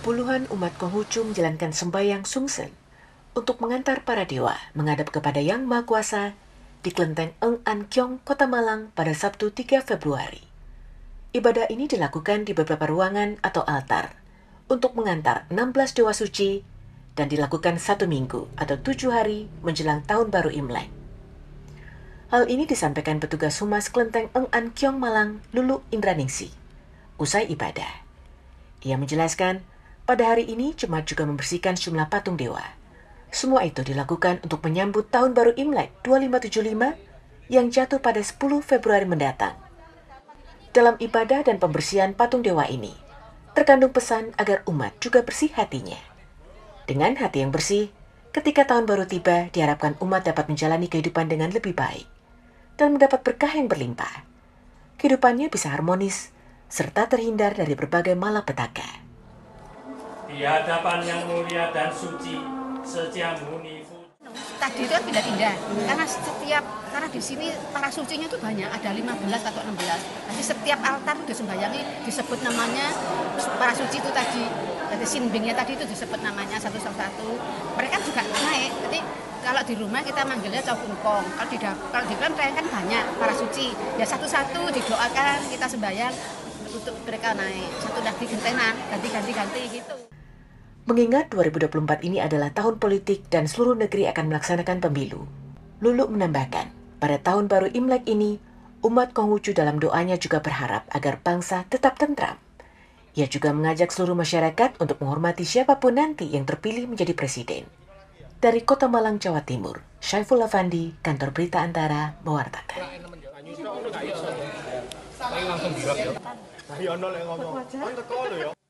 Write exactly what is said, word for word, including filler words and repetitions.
Puluhan umat Konghucu menjalankan sembahyang Sungsen untuk mengantar para dewa menghadap kepada Yang Maha Kuasa di kelenteng Eng An Kiong, Kota Malang pada Sabtu tiga Februari. Ibadah ini dilakukan di beberapa ruangan atau altar untuk mengantar enam belas dewa suci dan dilakukan satu minggu atau tujuh hari menjelang Tahun Baru Imlek. Hal ini disampaikan petugas Humas Kelenteng Eng An Kiong Malang, Lulu Indraningsih, usai ibadah. Ia menjelaskan, pada hari ini jemaat juga membersihkan sejumlah patung dewa. Semua itu dilakukan untuk menyambut Tahun Baru Imlek dua ribu lima ratus tujuh puluh lima yang jatuh pada sepuluh Februari mendatang. Dalam ibadah dan pembersihan patung dewa ini, terkandung pesan agar umat juga bersih hatinya. Dengan hati yang bersih, ketika Tahun Baru tiba, diharapkan umat dapat menjalani kehidupan dengan lebih baik dan mendapat berkah yang berlimpah. Kehidupannya bisa harmonis, serta terhindar dari berbagai malapetaka. Di hadapan yang mulia dan suci, Sejiamuni tadi itu kan pindah-pindah, karena setiap, karena di sini para sucinya itu banyak, ada lima belas atau enam belas. Jadi setiap altar itu disembayangi, disebut namanya para suci itu tadi. Jadi sinbingnya tadi itu disebut namanya satu-satu. Mereka juga naik, jadi kalau di rumah kita manggilnya cokungkong, kalau di kalau di kelenteng kan banyak para suci, ya satu-satu didoakan, kita sembahyang untuk mereka naik, satu lagi gentenan, ganti-ganti-ganti gitu. Mengingat dua ribu dua puluh empat ini adalah tahun politik dan seluruh negeri akan melaksanakan pemilu, Lulu menambahkan, pada Tahun Baru Imlek ini, umat Konghucu dalam doanya juga berharap agar bangsa tetap tentram. Ia juga mengajak seluruh masyarakat untuk menghormati siapapun nanti yang terpilih menjadi presiden. Dari Kota Malang, Jawa Timur, Syaiful Afandi, Kantor Berita Antara, mewartakan.